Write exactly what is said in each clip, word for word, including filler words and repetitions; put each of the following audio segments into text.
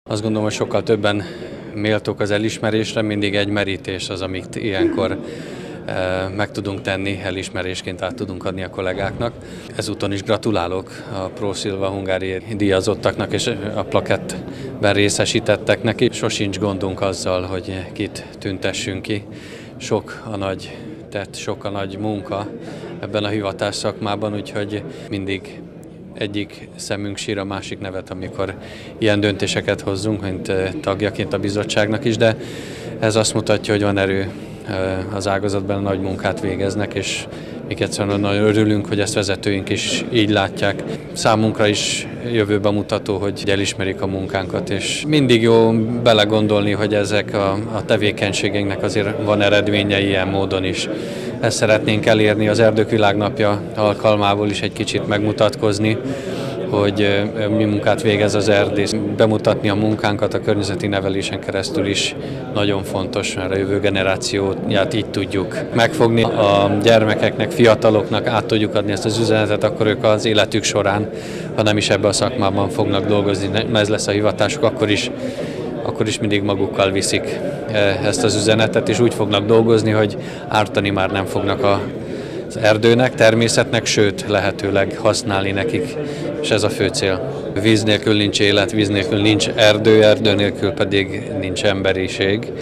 Azt gondolom, hogy sokkal többen méltók az elismerésre, mindig egy merítés az, amit ilyenkor meg tudunk tenni, elismerésként át tudunk adni a kollégáknak. Ezúton is gratulálok a Pro Silva hungári díjazottaknak és a plakettben részesítetteknek. Sosincs gondunk azzal, hogy kit tüntessünk ki. Sok a nagy tett, sok a nagy munka ebben a hivatás szakmában, úgyhogy mindig egyik szemünk sír, a másik nevet, amikor ilyen döntéseket hozzunk, mint tagjaként a bizottságnak is, de ez azt mutatja, hogy van erő az ágazatban, nagy munkát végeznek, és még egyszerűen nagyon örülünk, hogy ezt vezetőink is így látják. Számunkra is jövőben mutató, hogy elismerik a munkánkat, és mindig jó belegondolni, hogy ezek a, a tevékenységeinknek azért van eredménye ilyen módon is. Ezt szeretnénk elérni az Erdők Világnapja alkalmából is egy kicsit megmutatkozni, hogy mi munkát végez az erdész. Bemutatni a munkánkat a környezeti nevelésen keresztül is nagyon fontos, mert a jövő generációját így tudjuk megfogni. A gyermekeknek, fiataloknak át tudjuk adni ezt az üzenetet, akkor ők az életük során, ha nem is ebben a szakmában fognak dolgozni, ez lesz a hivatásuk, akkor is, akkor is mindig magukkal viszik ezt az üzenetet, és úgy fognak dolgozni, hogy ártani már nem fognak a az erdőnek, természetnek, sőt lehetőleg használni nekik, és ez a fő cél. Víz nélkül nincs élet, víz nélkül nincs erdő, erdő nélkül pedig nincs emberiség.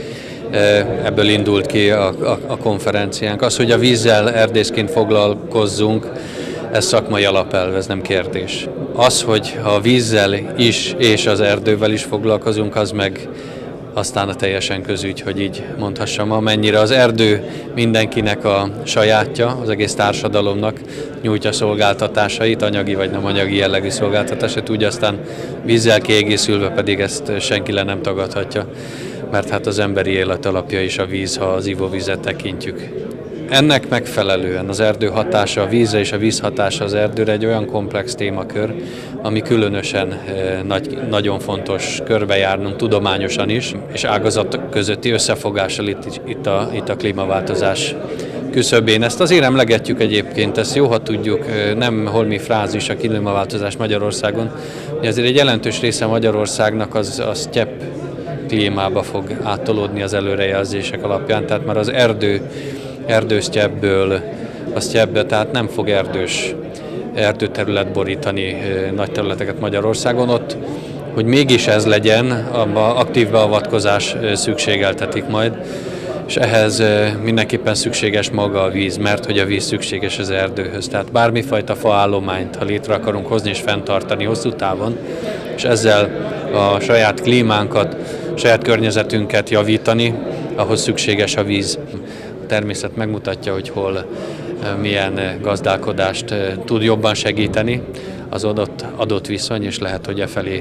Ebből indult ki a, a, a konferenciánk. Az, hogy a vízzel erdészként foglalkozzunk, ez szakmai alapelv, ez nem kérdés. Az, hogy a vízzel is és az erdővel is foglalkozunk, az meg aztán a teljesen közügy, hogy így mondhassam, amennyire az erdő mindenkinek a sajátja, az egész társadalomnak nyújtja szolgáltatásait, anyagi vagy nem anyagi jellegű szolgáltatásait, úgy aztán vízzel kiegészülve pedig ezt senki le nem tagadhatja, mert hát az emberi élet alapja is a víz, ha az ivóvizet tekintjük. Ennek megfelelően az erdő hatása a vízre és a víz hatása az erdőre egy olyan komplex témakör, ami különösen nagy, nagyon fontos körbejárnunk tudományosan is, és ágazatok közötti összefogással itt, itt, a, itt a klímaváltozás küszöbén. Ezt azért emlegetjük egyébként, ezt jó, ha tudjuk, nem holmi frázis a klímaváltozás Magyarországon, hogy azért egy jelentős része Magyarországnak az, az csepp klímába fog áttolódni az előrejelzések alapján, tehát már az erdő erdősztyebből a sztyebbbe, tehát nem fog erdős erdőterület borítani nagy területeket Magyarországon. Ott, hogy mégis ez legyen, abban aktív beavatkozás szükségeltetik majd, és ehhez mindenképpen szükséges maga a víz, mert hogy a víz szükséges az erdőhöz. Tehát bármifajta faállományt, ha létre akarunk hozni és fenntartani hosszú távon, és ezzel a saját klímánkat, saját környezetünket javítani, ahhoz szükséges a víz. A természet megmutatja, hogy hol milyen gazdálkodást tud jobban segíteni az adott, adott viszony, és lehet, hogy e felé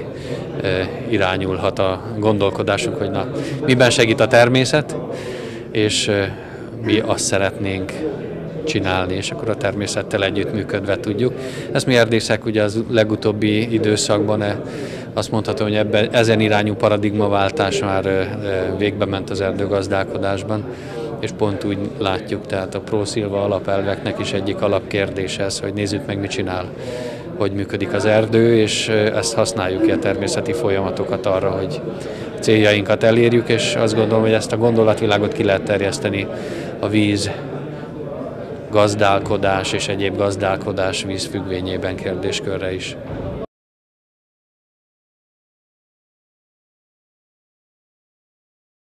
irányulhat a gondolkodásunk, hogy na, miben segít a természet, és mi azt szeretnénk csinálni, és akkor a természettel együttműködve tudjuk. Ezt mi erdészek ugye az legutóbbi időszakban azt mondhatom, hogy ebben, ezen irányú paradigmaváltás már végbe ment az erdőgazdálkodásban, és pont úgy látjuk, tehát a Pro Silva alapelveknek is egyik alapkérdése ez, hogy nézzük meg, mit csinál, hogy működik az erdő, és ezt használjuk ki a természeti folyamatokat arra, hogy céljainkat elérjük, és azt gondolom, hogy ezt a gondolatvilágot ki lehet terjeszteni a víz, gazdálkodás és egyéb gazdálkodás víz függvényében kérdéskörre is.